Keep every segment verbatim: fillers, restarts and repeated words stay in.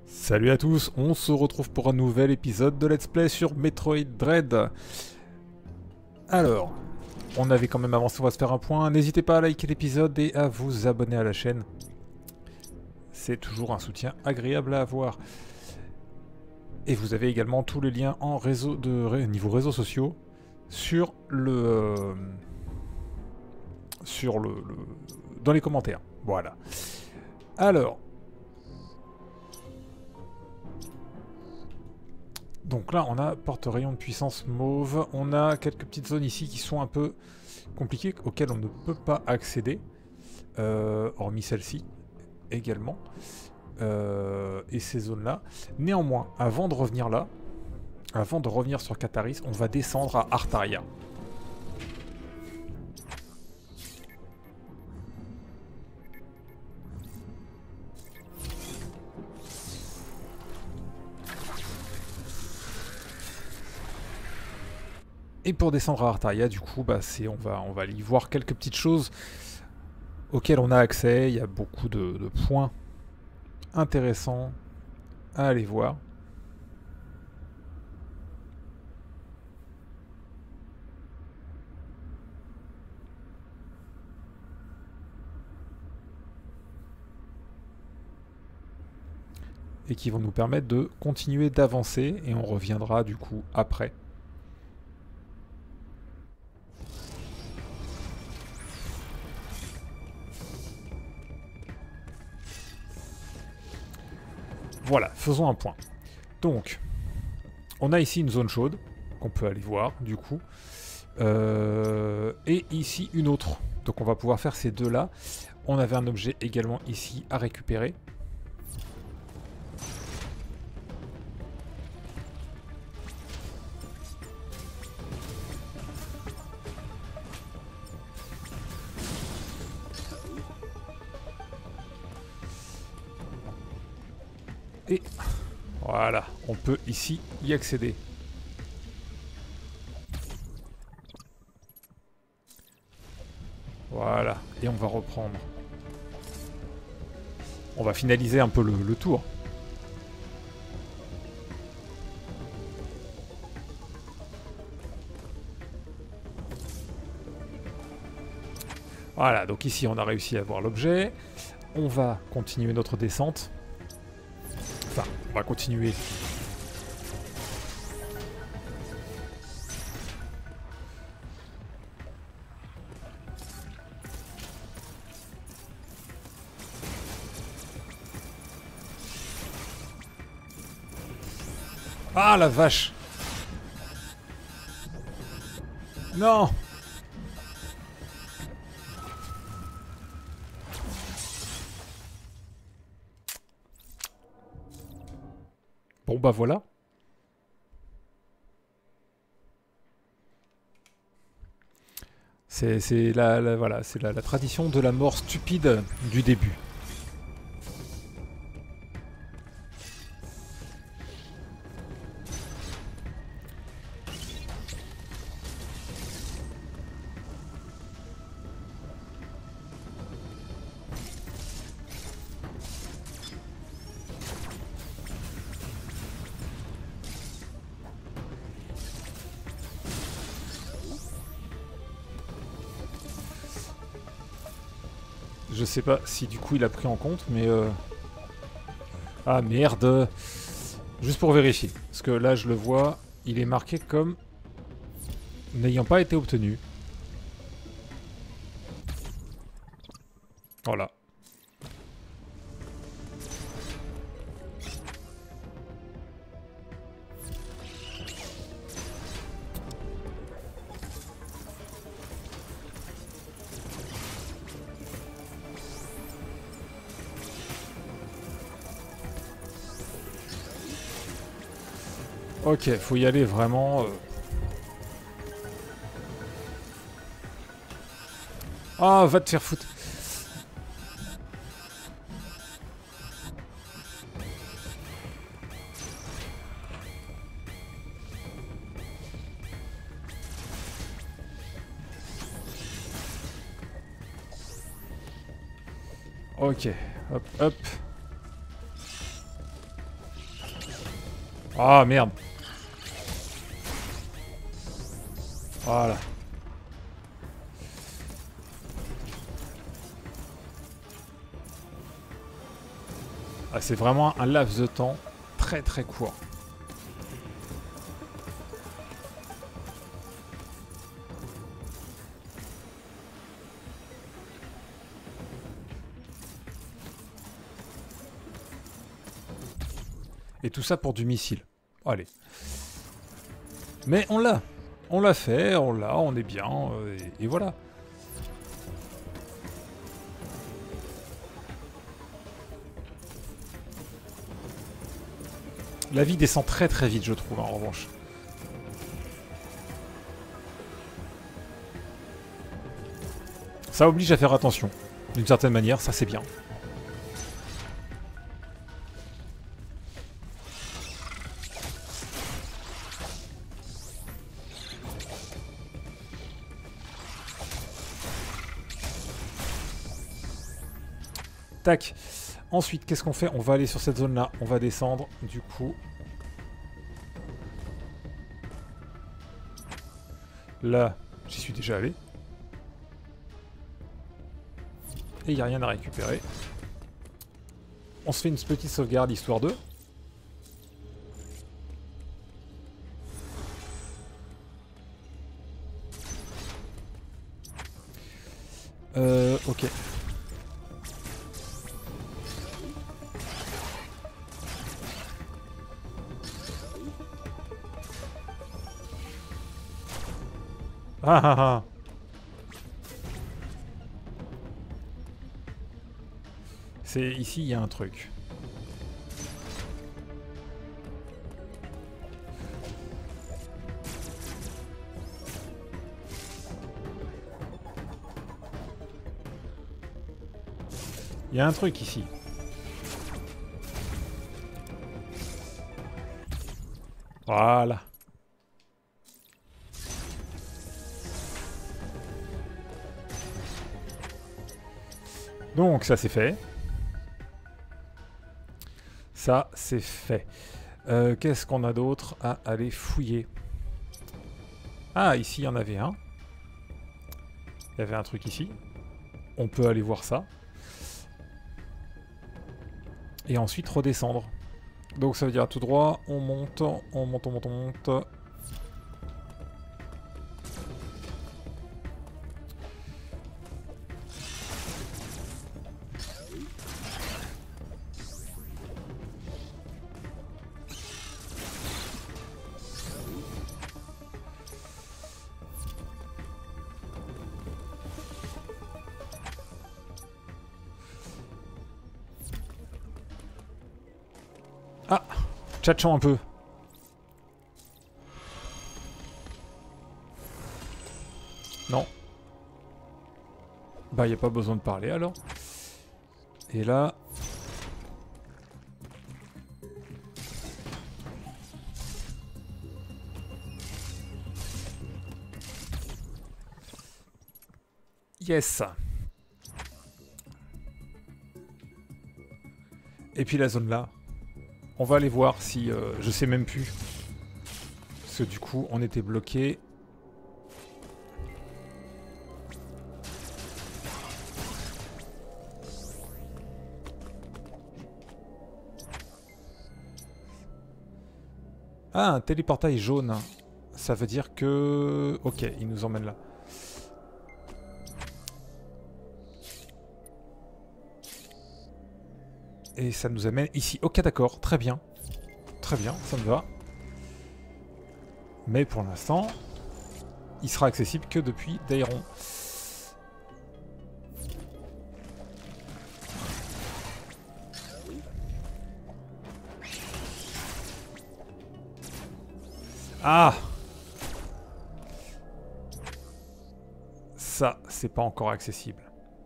Salut à tous, on se retrouve pour un nouvel épisode de Let's Play sur Metroid Dread. Alors, on avait quand même avancé, on va se faire un point. N'hésitez pas à liker l'épisode et à vous abonner à la chaîne. C'est toujours un soutien agréable à avoir. Et vous avez également tous les liens en réseau de niveau réseaux sociaux sur le euh, sur le, le dans les commentaires. Voilà. Alors. Donc là, on a porte-rayon de puissance mauve. On a quelques petites zones ici qui sont un peu compliquées, auxquelles on ne peut pas accéder. Euh, hormis celle-ci également. Euh, et ces zones-là. Néanmoins, avant de revenir là, avant de revenir sur Cataris, on va descendre à Artaria. Et pour descendre à Artaria, du coup, bah, c'est, on, va, on va y voir quelques petites choses auxquelles on a accès. Il y a beaucoup de, de points intéressants à aller voir. Et qui vont nous permettre de continuer d'avancer. Et on reviendra du coup après. Voilà, faisons un point. Donc, on a ici une zone chaude, qu'on peut aller voir, du coup. Euh, et ici, une autre. Donc on va pouvoir faire ces deux-là. On avait un objet également ici à récupérer. Et voilà, on peut ici y accéder. Voilà, et on va reprendre. On va finaliser un peu le, le tour. Voilà, donc ici on a réussi à avoir l'objet. On va continuer notre descente. Enfin, on va continuer. Ah la vache! Non! Bon bah voilà. C'est la, la, voilà, c'est la, la tradition de la mort stupide du début. Je sais pas si du coup il a pris en compte, mais... Euh... Ah merde! Juste pour vérifier. Parce que là je le vois, il est marqué comme n'ayant pas été obtenu. Voilà. Ok, faut y aller vraiment... Euh... Ah, va te faire foutre. Ok, hop, hop. Ah merde. Voilà. Ah, c'est vraiment un laps de temps très très court. Et tout ça pour du missile. Allez. Mais on l'a. On l'a fait, on l'a, on est bien, euh, et, et voilà. La vie descend très très vite, je trouve, en revanche. Ça oblige à faire attention. D'une certaine manière, ça c'est bien. Tac. Ensuite, qu'est-ce qu'on fait? On va aller sur cette zone-là. On va descendre, du coup. Là, j'y suis déjà allé. Et il n'y a rien à récupérer. On se fait une petite sauvegarde, histoire de... Euh, ok. Ah ah ah. C'est ici, il y a un truc. Il y a un truc ici. Voilà. Donc ça c'est fait. Ça c'est fait. Euh, Qu'est-ce qu'on a d'autre à aller fouiller? Ah, ici il y en avait un. Il y avait un truc ici. On peut aller voir ça. Et ensuite redescendre. Donc ça veut dire tout droit, on monte, on monte, on monte, on monte. Ah, tchatchons un peu. Non. Bah, il n'y a pas besoin de parler alors. Et là... Yes. Et puis la zone là. On va aller voir si... Euh, je sais même plus. Parce que du coup, on était bloqué. Ah, un téléportail jaune. Ça veut dire que... Ok, il nous emmène là. Et ça nous amène ici. Ok, d'accord, très bien. Très bien, ça me va. Mais pour l'instant, il sera accessible que depuis Daeron. Ah! Ça, c'est pas encore accessible.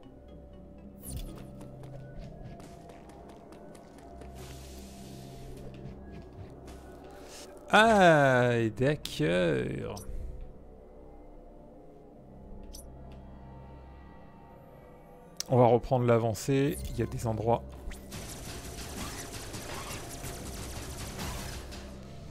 Ah, d'accord. On va reprendre l'avancée. Il y a des endroits.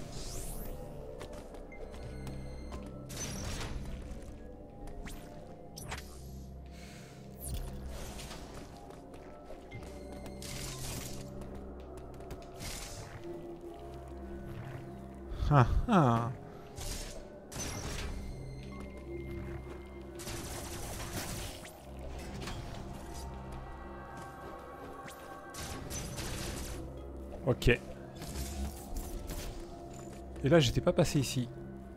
Ah ah. Ok. Et là, j'étais pas passé ici.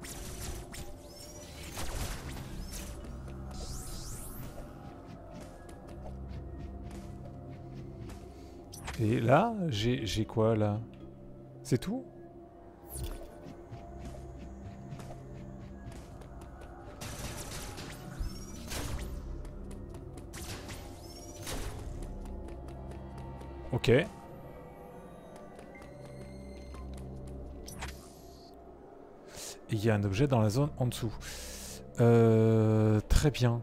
Et là, j'ai j'ai quoi là? C'est tout? Ok. Il y a un objet dans la zone en dessous. Euh, très bien.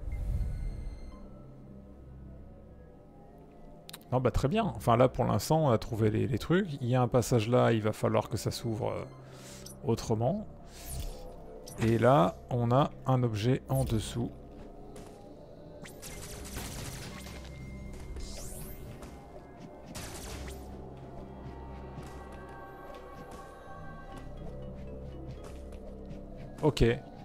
Non, bah très bien. Enfin là, pour l'instant, on a trouvé les, les trucs. Il y a un passage là, il va falloir que ça s'ouvre euh, autrement. Et là, on a un objet en dessous. Ok.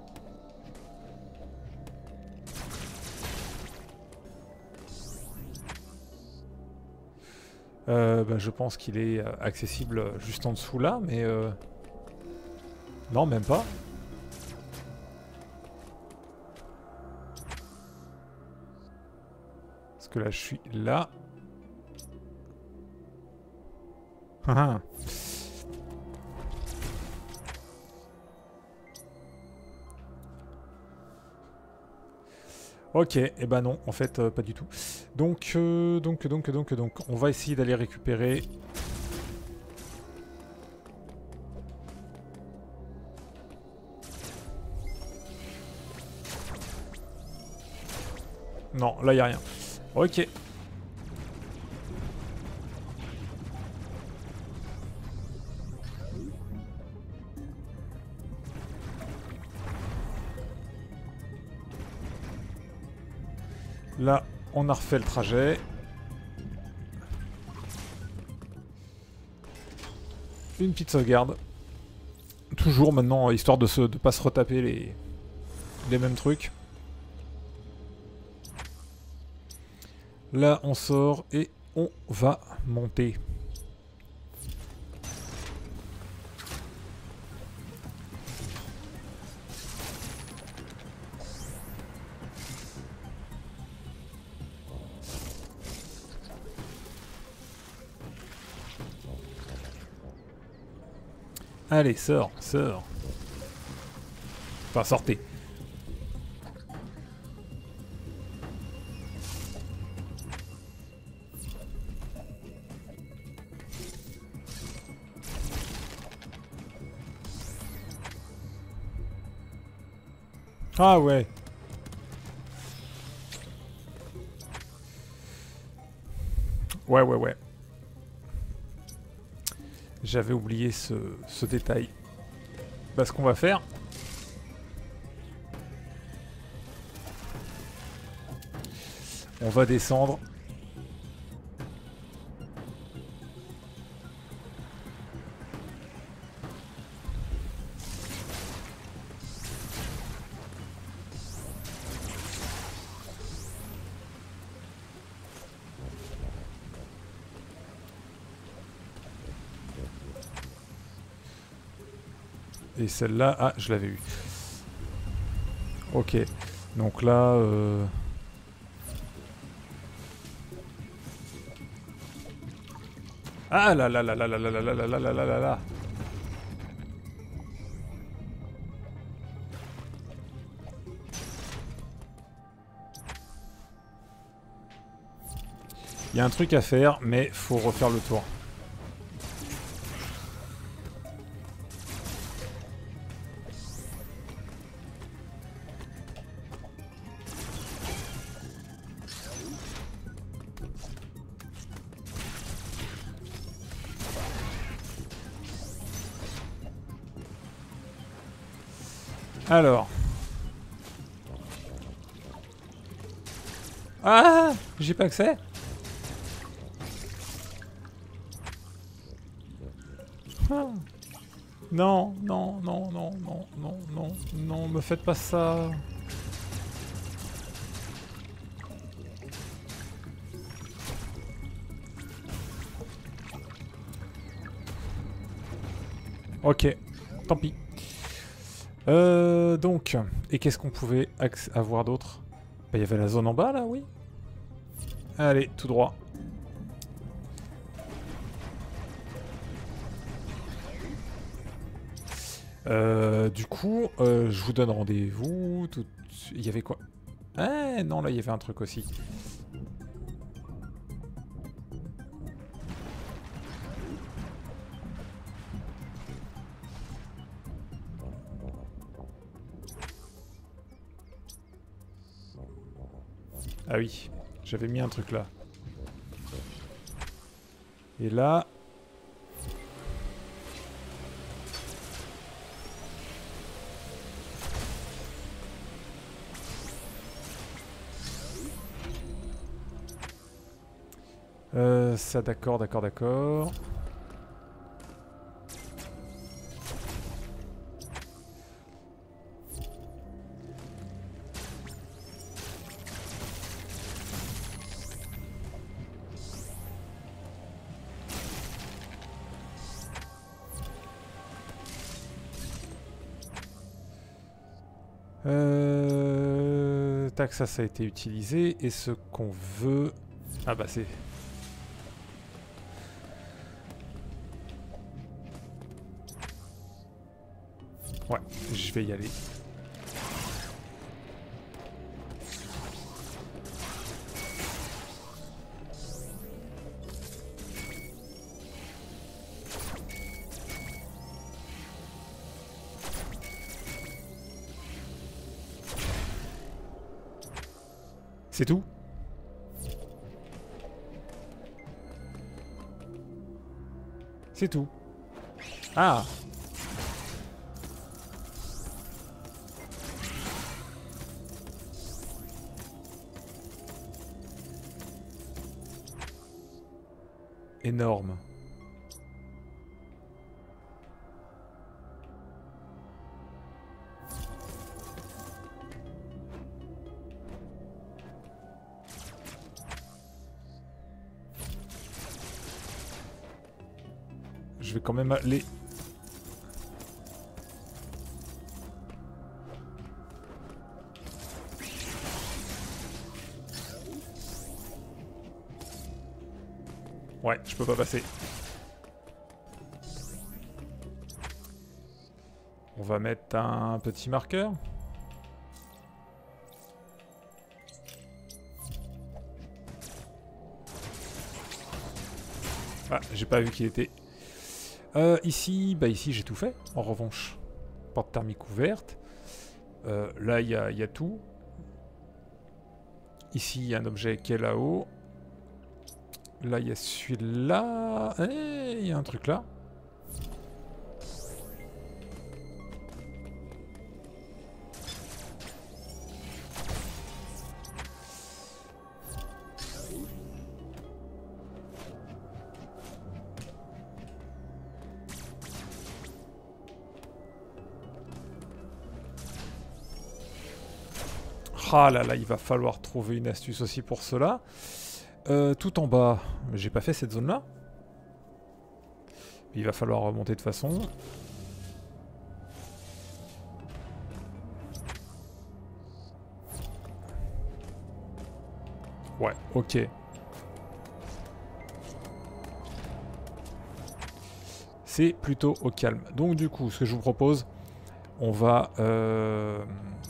Euh, bah, je pense qu'il est euh, accessible juste en dessous là, mais... Euh... Non, même pas. Parce que là, je suis là. Ah. Ok, et eh ben non, en fait, euh, pas du tout. Donc, euh, donc, donc, donc, donc, on va essayer d'aller récupérer... Non, là, il a rien. Ok. Là, on a refait le trajet. Une petite sauvegarde. Toujours maintenant, histoire de ne de pas se retaper les, les mêmes trucs. Là, on sort et on va monter. Allez, sors, sors. Enfin, sortez. Ah ouais. Ouais, ouais, ouais. J'avais oublié ce, ce détail. Bah, ce qu'on va faire... On va descendre. Et celle-là, ah, je l'avais eu. Ok. Donc là... Euh... Ah là là là là là là là là là là là là là là. Il y a un truc à faire, mais faut refaire le tour. Alors. Ah, j'ai pas accès. Ah. Non, non, non, non, non, non, non, non, me faites pas ça. Ok, tant pis. Euh, donc, et qu'est-ce qu'on pouvait avoir d'autre? Bah, il y avait la zone en bas, là, oui. Allez, tout droit. Euh, du coup, euh, je vous donne rendez-vous. Tout... Il y avait quoi? Ah non, là, il y avait un truc aussi. Ah oui, j'avais mis un truc là. Et là... Euh, ça, d'accord, d'accord, d'accord. Euh... Tac, ça, ça a été utilisé. Et ce qu'on veut... Ah bah c'est... Ouais, je vais y aller. C'est tout? C'est tout. Ah! Énorme. Je vais quand même aller... Ouais, je peux pas passer. On va mettre un petit marqueur. Ah, j'ai pas vu qu'il était... Euh, ici, bah ici j'ai tout fait, en revanche. Porte thermique ouverte. Euh, là, il y a, y a tout. Ici, il y a un objet qui est là-haut. Là, il y a celui-là. Et il y a un truc là. Ah là là, il va falloir trouver une astuce aussi pour cela. Euh, tout en bas, j'ai pas fait cette zone-là. Il va falloir remonter de façon. Ouais, ok. C'est plutôt au calme. Donc du coup, ce que je vous propose, on va... Euh...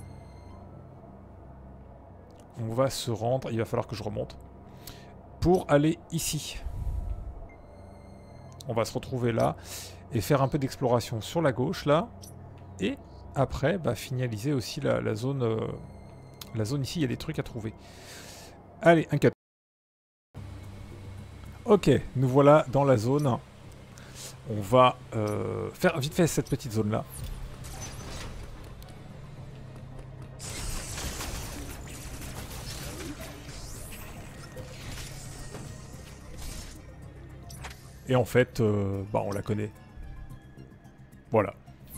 On va se rendre, il va falloir que je remonte, pour aller ici. On va se retrouver là, et faire un peu d'exploration sur la gauche, là, et après, bah, finaliser aussi la, la zone... Euh, la zone ici, il y a des trucs à trouver. Allez, un cut. Ok, nous voilà dans la zone. On va euh, faire vite fait cette petite zone-là. Et en fait, euh, bah on la connaît. Voilà.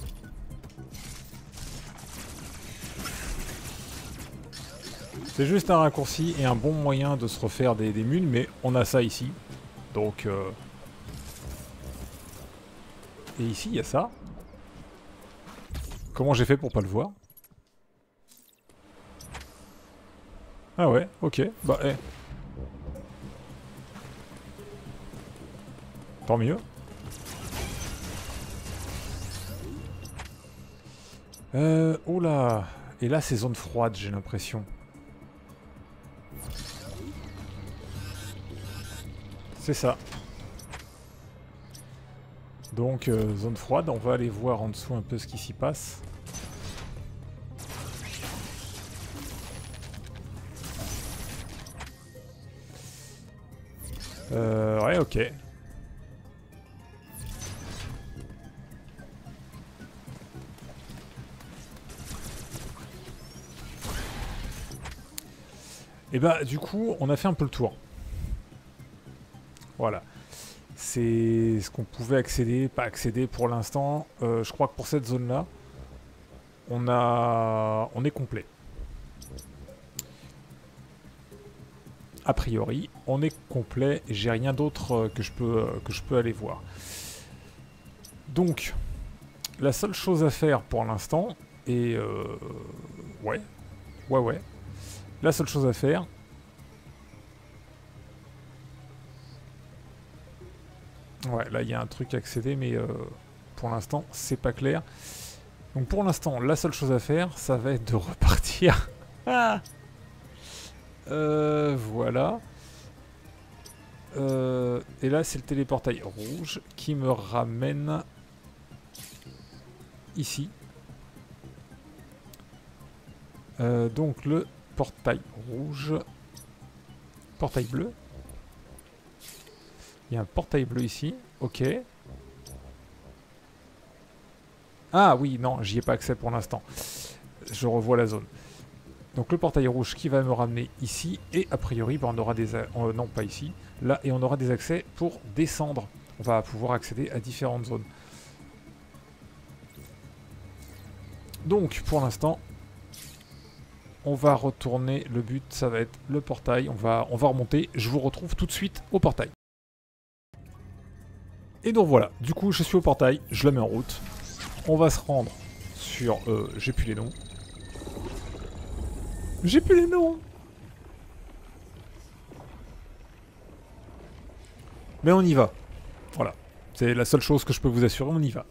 C'est juste un raccourci et un bon moyen de se refaire des, des mules, mais on a ça ici. Donc... Euh... Et ici, il y a ça. Comment j'ai fait pour pas le voir? Ah ouais, ok. Bah, eh. Tant mieux. Euh... Oula. Et là, c'est zone froide, j'ai l'impression. C'est ça. Donc, euh, zone froide, on va aller voir en dessous un peu ce qui s'y passe. Euh, ouais, ok. Et bah, du coup, on a fait un peu le tour. Voilà. C'est ce qu'on pouvait accéder, pas accéder pour l'instant. Euh, je crois que pour cette zone-là, on a, on est complet. A priori, on est complet. J'ai rien d'autre que je peux que je peux aller voir. Donc, la seule chose à faire pour l'instant est, euh, ouais, ouais, ouais. La seule chose à faire. Ouais, là il y a un truc à accéder, mais euh, pour l'instant c'est pas clair. Donc pour l'instant, la seule chose à faire, ça va être de repartir. Ah euh, voilà. Euh, et là c'est le téléportail rouge qui me ramène ici. Euh, donc le portail rouge. Portail bleu. Il y a un portail bleu ici, ok. Ah oui, non, j'y ai pas accès pour l'instant. Je revois la zone. Donc le portail rouge qui va me ramener ici, et a priori, bah, on aura des... Euh, non, pas ici, là, et on aura des accès pour descendre. On va pouvoir accéder à différentes zones. Donc, pour l'instant, on va retourner. Le but, ça va être le portail. On va, on va remonter. Je vous retrouve tout de suite au portail. Et donc voilà, du coup je suis au portail, je la mets en route. On va se rendre sur... Euh, j'ai plus les noms. J'ai plus les noms. Mais on y va. Voilà. C'est la seule chose que je peux vous assurer, on y va.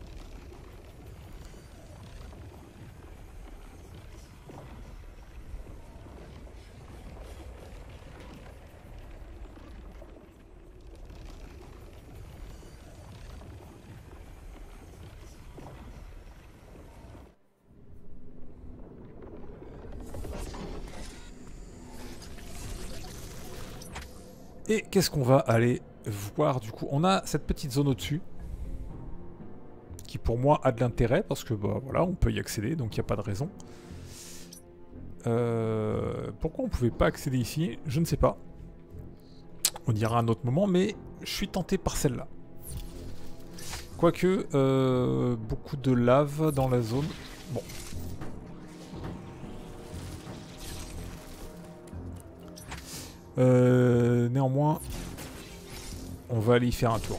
Et qu'est-ce qu'on va aller voir du coup? On a cette petite zone au-dessus qui pour moi a de l'intérêt parce que bah voilà, on peut y accéder donc il n'y a pas de raison. Euh, pourquoi on pouvait pas accéder ici? Je ne sais pas. On dira à un autre moment, mais je suis tenté par celle-là. Quoique, euh, beaucoup de lave dans la zone. Bon. Euh, néanmoins, on va aller y faire un tour.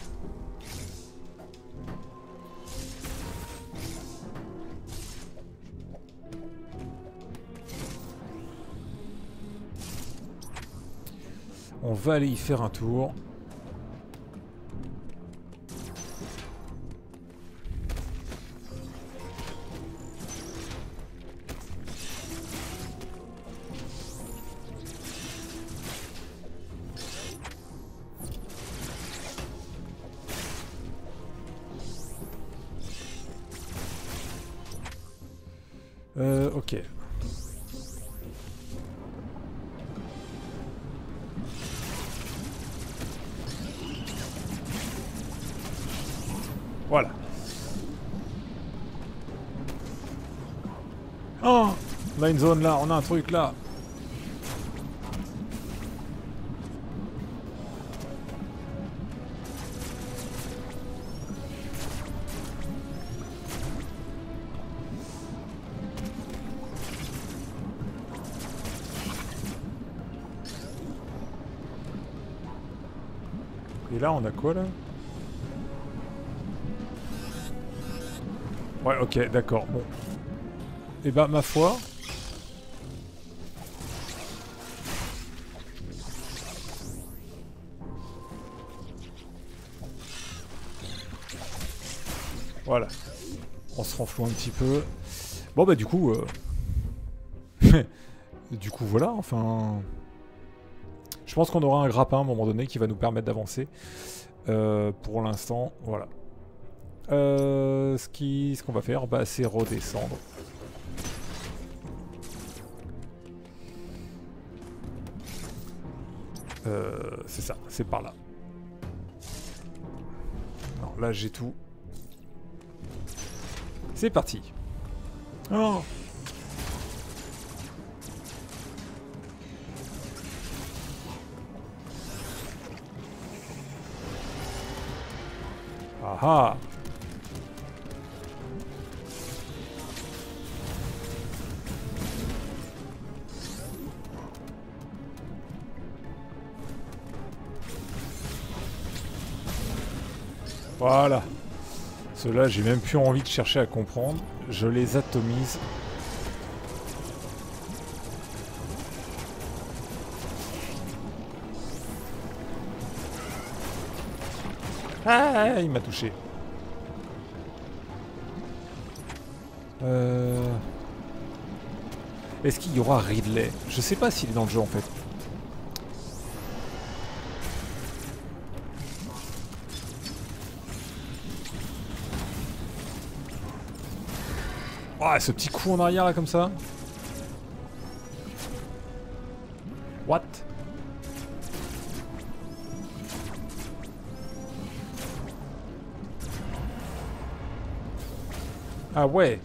On va aller y faire un tour. Euh, ok. Voilà. Oh, on a une zone là, on a un truc là. Et là, on a quoi, là? Ouais, ok, d'accord, bon. Et bah, ma foi... Voilà. On se renfloue un petit peu. Bon, bah, du coup... Euh... du coup, voilà, enfin... Je pense qu'on aura un grappin à un moment donné qui va nous permettre d'avancer. Euh, pour l'instant, voilà. Euh, ce qui, ce qu'on va faire, bah, c'est redescendre. Euh, c'est ça, c'est par là. Non, là j'ai tout. C'est parti. Oh. Ah ah. Voilà. Ceux-là, j'ai même plus envie de chercher à comprendre. Je les atomise. Ah, il m'a touché. Euh... Est-ce qu'il y aura Ridley? Je sais pas s'il est dans le jeu en fait. Oh, ce petit coup en arrière là comme ça. What? Ah ouais.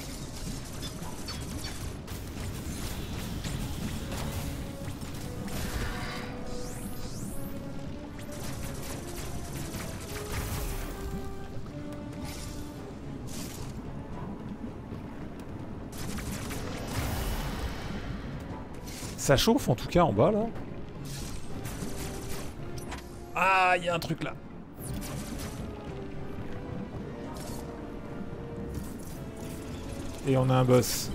Ça chauffe en tout cas en bas là. Ah, il y a un truc là. Et on a un boss.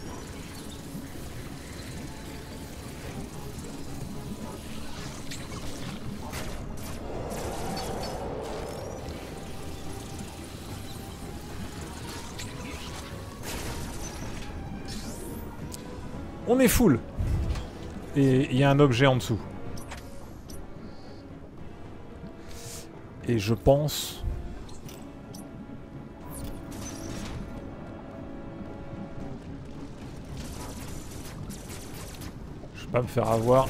On est full. Et il y a un objet en dessous. Et je pense... Je vais pas me faire avoir.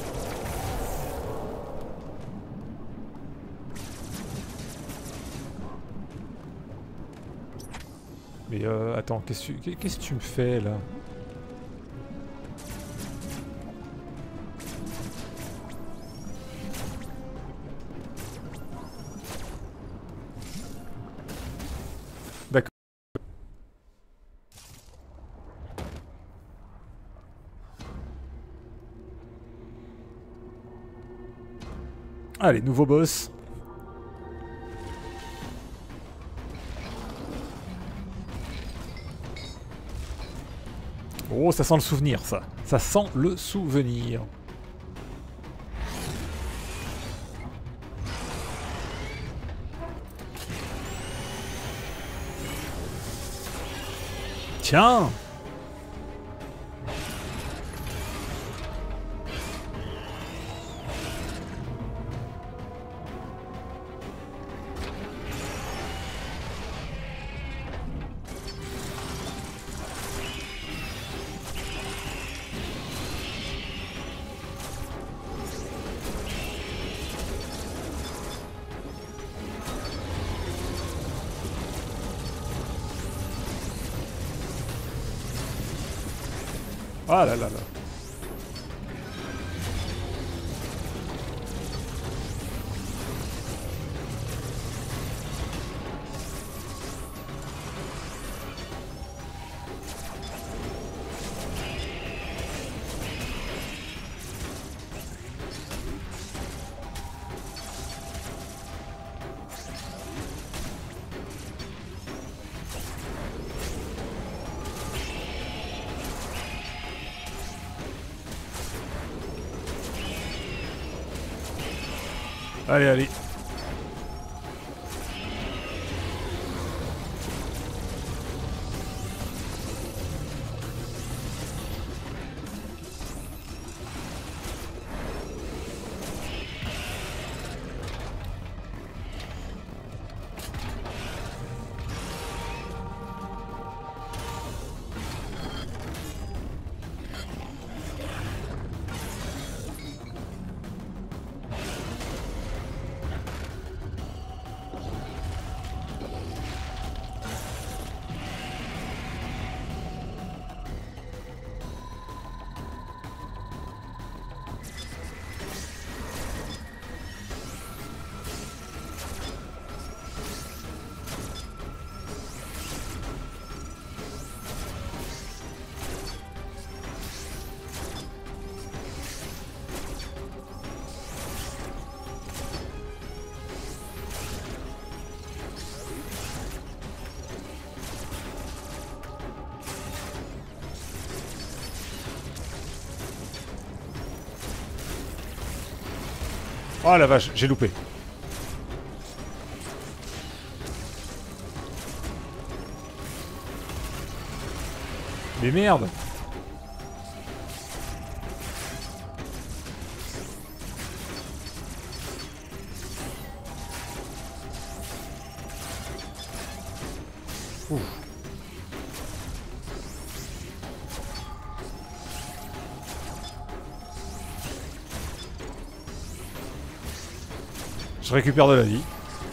Mais euh, attends, qu'est-ce que tu, qu'est-ce que tu me fais là? D'accord. Allez, nouveau boss. Oh, ça sent le souvenir, ça. Ça sent le souvenir. Tiens! Ah là là là. Allez, allez. Oh la vache, j'ai loupé. Mais merde. Ouf. Je récupère de la vie.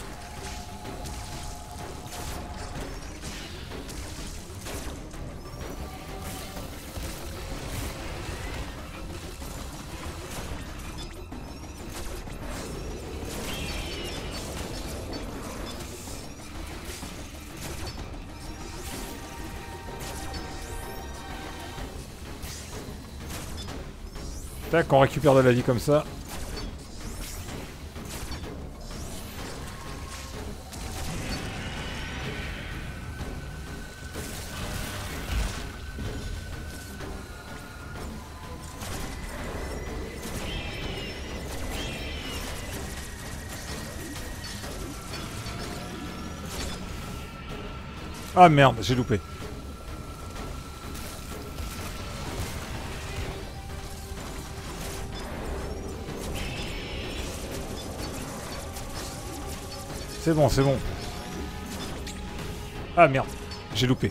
Tac, on récupère de la vie comme ça. Ah merde, j'ai loupé. C'est bon, c'est bon. Ah merde, j'ai loupé.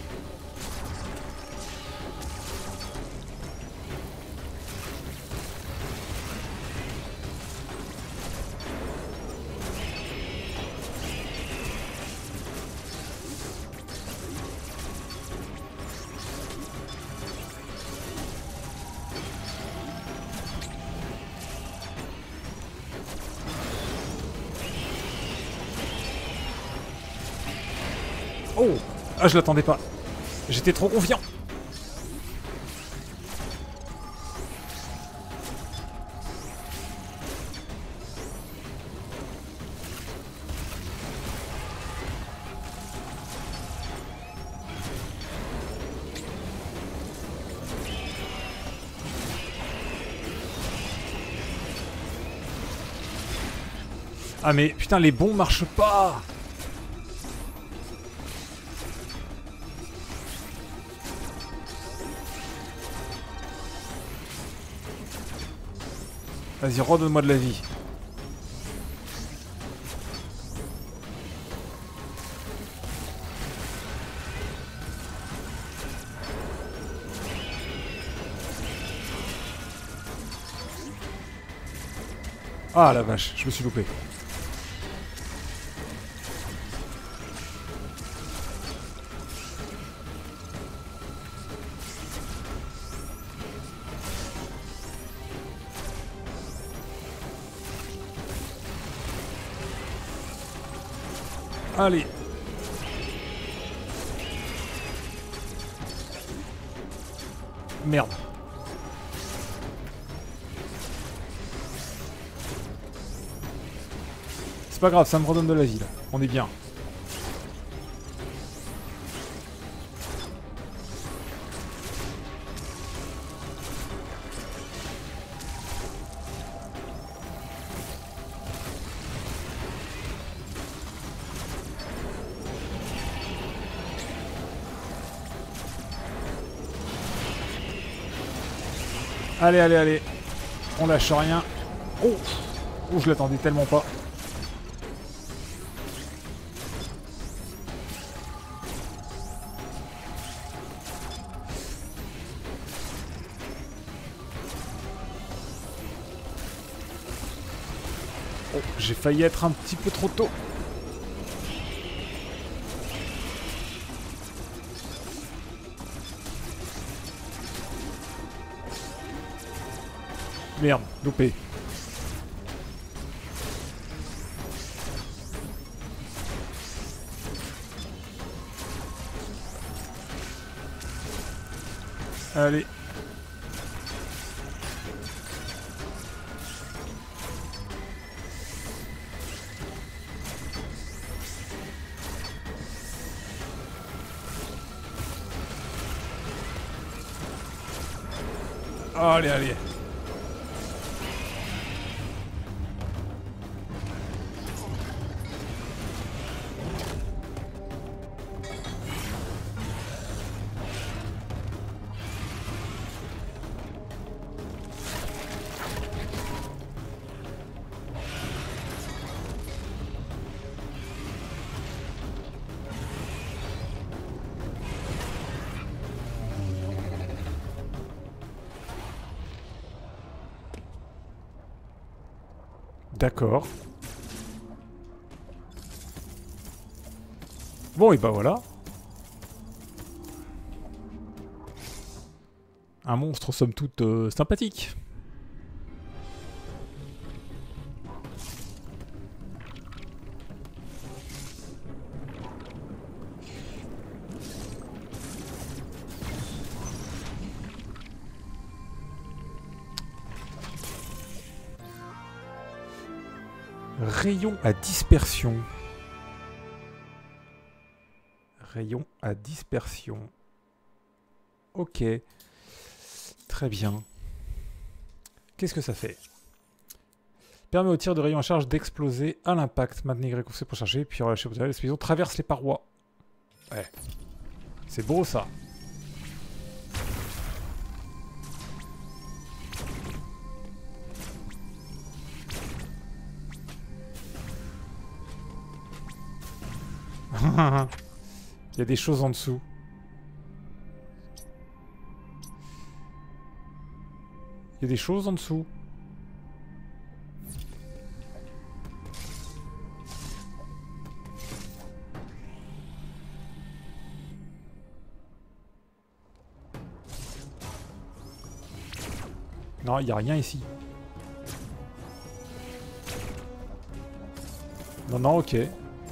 Oh! Ah, je l'attendais pas. J'étais trop confiant. Ah mais putain, les bons marchent pas. Vas-y, redonne-moi de la vie. Ah la vache, je me suis loupé. Allez. Merde. C'est pas grave, ça me redonne de la vie là. On est bien. Allez, allez, allez. On lâche rien. Oh, oh je l'attendais tellement pas. Oh, j'ai failli être un petit peu trop tôt. Merde, loupé. Allez. Allez, allez. D'accord. Bon, et bah voilà. Un monstre, somme toute, euh, sympathique. Rayon à dispersion. Rayon à dispersion. Ok. Très bien. Qu'est-ce que ça fait? Permet au tir de rayon à charge d'exploser à l'impact. Maintenez Y pour charger, puis relâchez au l'explosion traverse les parois. Ouais. C'est beau ça. Il y a des choses en dessous. Il y a des choses en dessous. Non, il n'y a rien ici. Non, non, ok.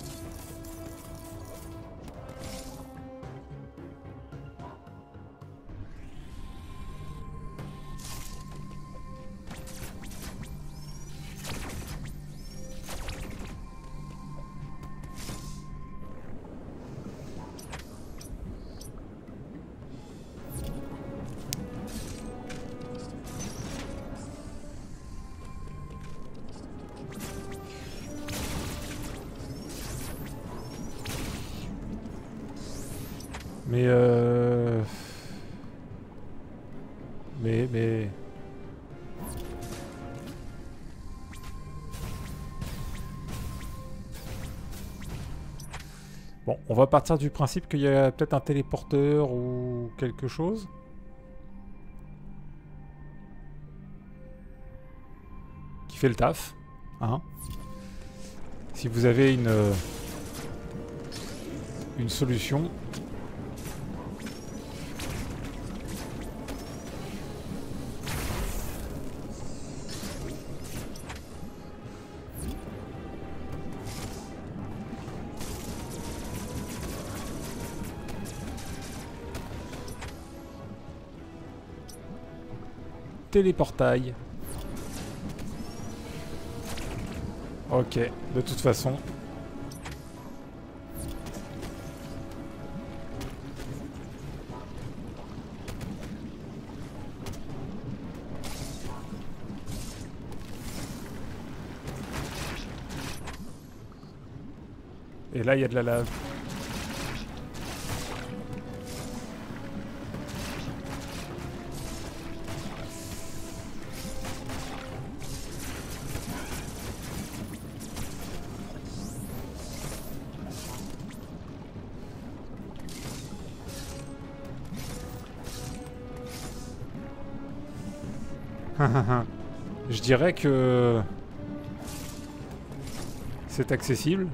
Mais euh... Mais, mais... Bon, on va partir du principe qu'il y a peut-être un téléporteur ou quelque chose. Qui fait le taf. Hein. Si vous avez une... Une solution... Téléportail. Ok, de toute façon. Et là, il y a de la lave. Je dirais que... c'est accessible.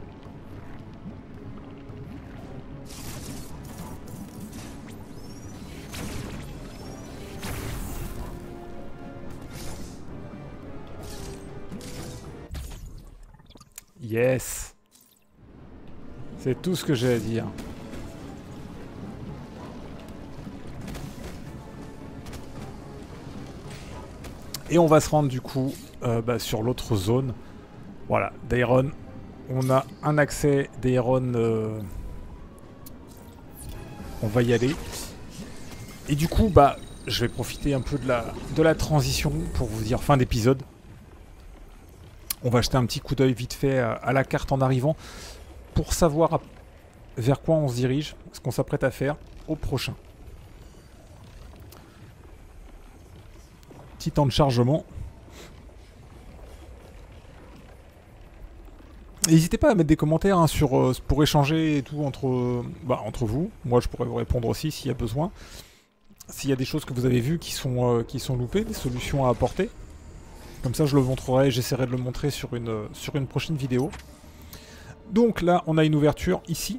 Yes. C'est tout ce que j'ai à dire. Et on va se rendre du coup euh, bah, sur l'autre zone. Voilà, Dairon. On a un accès Dairon. Euh... On va y aller. Et du coup, bah, je vais profiter un peu de la, de la transition pour vous dire fin d'épisode. On va jeter un petit coup d'œil vite fait à, à la carte en arrivant pour savoir à, vers quoi on se dirige, ce qu'on s'apprête à faire au prochain. Petit temps de chargement. N'hésitez pas à mettre des commentaires hein, sur, euh, pour échanger et tout entre, euh, bah, entre vous. Moi, je pourrais vous répondre aussi s'il y a besoin. S'il y a des choses que vous avez vues qui sont, euh, qui sont loupées, des solutions à apporter. Comme ça, je le montrerai, j'essaierai de le montrer sur une, euh, sur une prochaine vidéo. Donc là, on a une ouverture ici.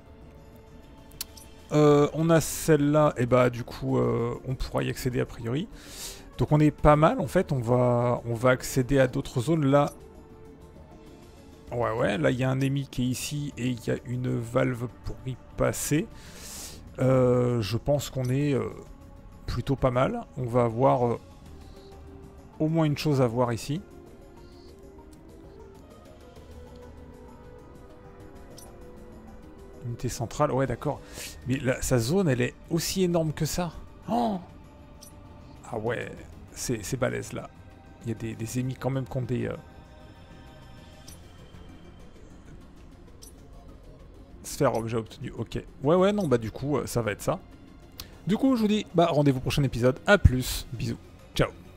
Euh, on a celle-là, et bah du coup, euh, on pourra y accéder a priori. Donc on est pas mal, en fait, on va, on va accéder à d'autres zones. Là, ouais, ouais, là, il y a un ennemi qui est ici et il y a une valve pour y passer. Euh, je pense qu'on est euh, plutôt pas mal. On va avoir euh, au moins une chose à voir ici. Unité centrale, ouais, d'accord. Mais la, sa zone, elle est aussi énorme que ça. Oh ah ouais, c'est balèze là. Il y a des, des ennemis quand même qui ont des... Euh... Sphère objet obtenu, ok. Ouais, ouais, non, bah du coup, euh, ça va être ça. Du coup, je vous dis, bah rendez-vous au prochain épisode. A plus, bisous, ciao.